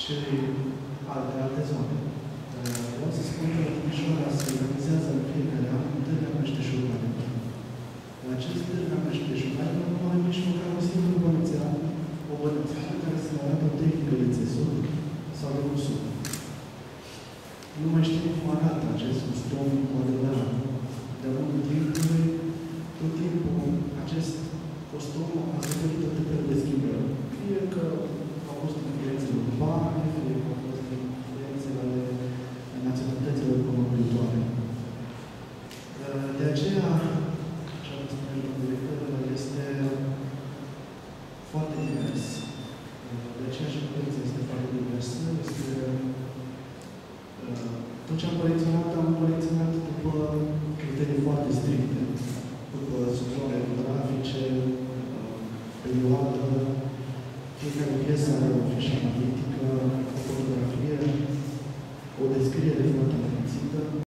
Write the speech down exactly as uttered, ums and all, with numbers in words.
și alte, alte zone. Vreau să spun că Timișoara se organizează în fiecare an întâlnirea meșteșugare. În acest întâlnirea meșteșugare nu avem nici măcar o singură bănuțeală, o bănuțeală care să ne arată o tehnică de țesut sau de cusut. Nu mai știm cum arată acest custom cu adevărat. De-a lungul timpului, tot timpul acest costum a suferit tot felul de schimbări. Fie că au fost influențele urbane, fie că au fost influențele ale naționalităților conlocuitoare. De aceea, așa cum spune domnul director, este foarte divers. De aceea și colecția este foarte diversă. Este, tot ce am colecționat, am colecționat după criterii foarte stricte, după zone grafice, perioadă, fiecare piesă are o fișă analitică, o fotografie, o descriere foarte amănunțită.